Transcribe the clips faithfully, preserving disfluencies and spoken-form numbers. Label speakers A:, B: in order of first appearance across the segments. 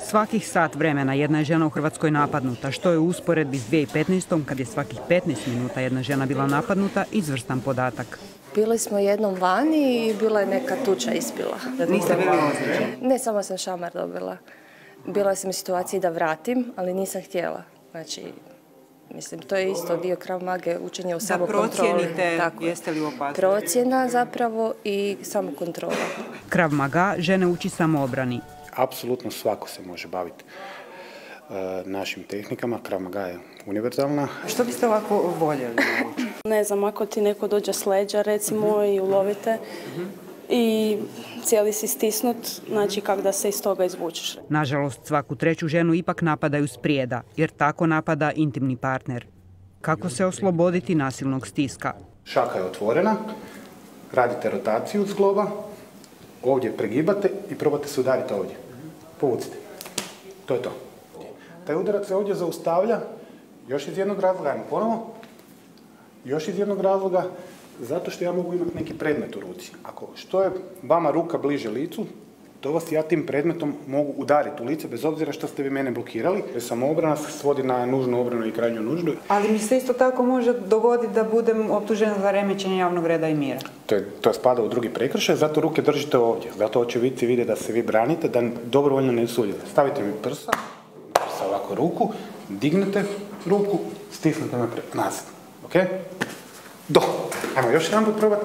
A: Svakih sat vremena jedna je žena u Hrvatskoj napadnuta, što je u usporedbi s dvije tisuće petnaestom. kad je svakih petnaest minuta jedna žena bila napadnuta, izvrstan podatak.
B: Bili smo jednom vani i bila je neka tuča ispila.
A: Niste bili ozlijeđeni?
B: Ne, samo sam šamar dobila. Bila sam u situaciji da vratim, ali nisam htjela. Znači, mislim, to je isto dio Krav Mage, učenje u samokontroli.
A: Da procijenite jeste li u opasnosti?
B: Procjena zapravo i samokontrola.
A: Krav Maga žene uči samoobrani.
C: Apsolutno svako se može baviti uh, našim tehnikama. Krav Maga je univerzalna.
A: Što biste ovako voljeli?
D: Ne znam, ako ti neko dođe s leđa, recimo, uh-huh. i ulovite uh-huh. i cijeli si stisnut, znači kako da se iz toga izvučeš.
A: Nažalost, svaku treću ženu ipak napadaju s prijeda, jer tako napada intimni partner. Kako se osloboditi nasilnog stiska?
C: Šaka je otvorena, radite rotaciju zgloba, ovdje pregibate i probate se udariti ovdje. Povucite. To je to. Taj udarac se ovdje zaustavlja, još iz jednog razloga, ajmo ponovo, još iz jednog razloga, zato što ja mogu imati neki predmet u ruci. Ako što je vama ruka bliže licu, to vas ja tim predmetom mogu udariti u lice, bez obzira što ste vi mene blokirali. Samoobrana se svodi na nužnu obranu i krajnju nužnu.
A: Ali mi se isto tako može dogoditi da budem optužena za remećenje javnog reda i mira.
C: To, je, to spada u drugi prekršaj, zato ruke držite ovdje. Zato očevidci vide da se vi branite, da dobrovoljno ne sudjelujete. Stavite mi prsa, prsa ovako ruku, dignete ruku, stisnete me nazad. Ok? Do. Ajmo još jedan put probati.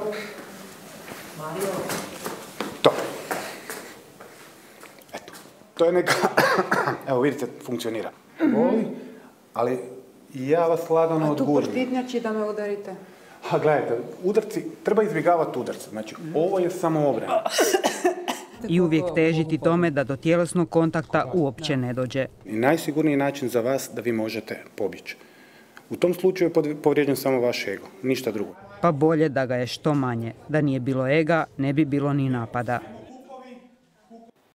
C: To. Eto. To je neka... Evo vidite, funkcionira. Boli, ali ja vas lagano odgužim.
A: A tu poštitnjači da me udarite?
C: Ha, gledajte, udarci, treba izbjegavati udarce. Znači, ovo je samo obrana.
A: I uvijek težiti tome da do tjelesnog kontakta uopće ne dođe.
C: I najsigurniji način za vas da vi možete pobjeći. U tom slučaju je povrijeđen samo vaš ego, ništa drugo.
A: Pa bolje da ga je što manje. Da nije bilo ega, ne bi bilo ni napada.